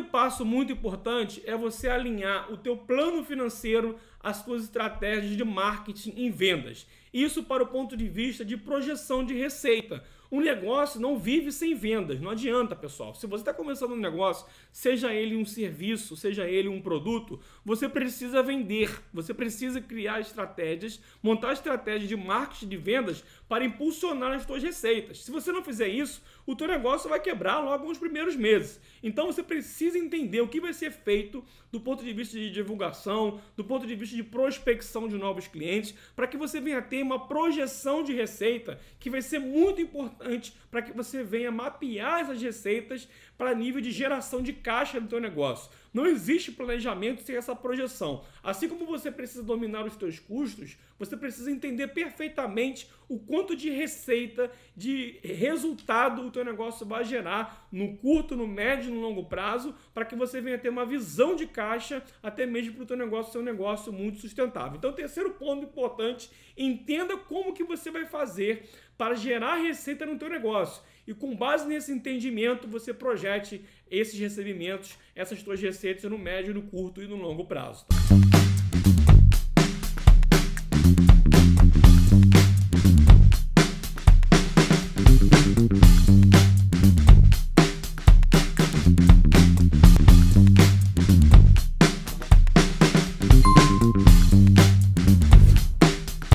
passo muito importante é você alinhar o teu plano financeiro às tuas estratégias de marketing em vendas. Isso para o ponto de vista de projeção de receita. Um negócio não vive sem vendas, não adianta, pessoal. Se você está começando um negócio, seja ele um serviço, seja ele um produto, você precisa vender, você precisa criar estratégias, montar estratégias de marketing de vendas para impulsionar as suas receitas. Se você não fizer isso, o teu negócio vai quebrar logo nos primeiros meses. Então você precisa entender o que vai ser feito do ponto de vista de divulgação, do ponto de vista de prospecção de novos clientes, para que você venha ter uma projeção de receita que vai ser muito importante para que você venha mapear essas receitas para nível de geração de caixa do teu negócio. Não existe planejamento sem essa projeção. Assim como você precisa dominar os seus custos, você precisa entender perfeitamente o quanto de receita, de resultado o teu negócio vai gerar no curto, no médio e no longo prazo, para que você venha ter uma visão de caixa, até mesmo para o teu negócio ser um negócio muito sustentável. Então, terceiro ponto importante, entenda como que você vai fazer para gerar receita no teu negócio. E com base nesse entendimento, você projete esses recebimentos, essas tuas receitas no médio, no curto e no longo prazo. Tá?